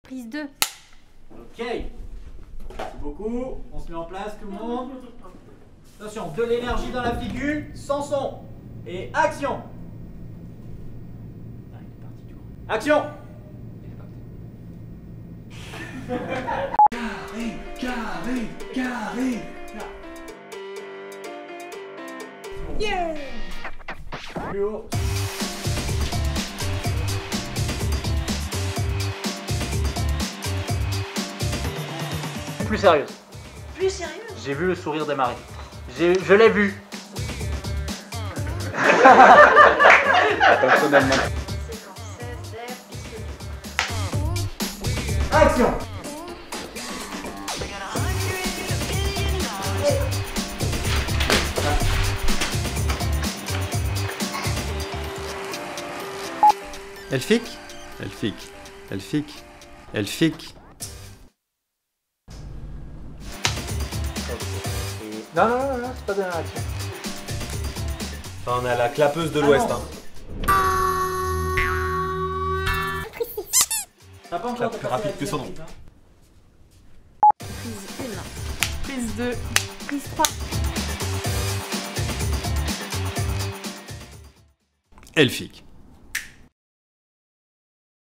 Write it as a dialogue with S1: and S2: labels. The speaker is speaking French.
S1: Prise 2.
S2: Ok. Merci beaucoup. On se met en place, tout le monde. Attention, de l'énergie dans la figure, sans son. Et action. Action. Carré. Yeah. Plus haut. Plus sérieuse.
S3: Plus sérieux?
S2: J'ai vu le sourire démarrer. Je l'ai vu.
S4: Personnellement.
S3: Séquence 16 d'air, piste 2.
S2: Action.
S4: Elfique.
S2: Non, c'est pas de l'action.
S5: Enfin, on a la clapeuse de l'Ouest.
S2: non. T'as pas encore
S5: Plus rapide que son nom.
S1: Prise 1. Prise 2. Prise 3.
S4: Elfique.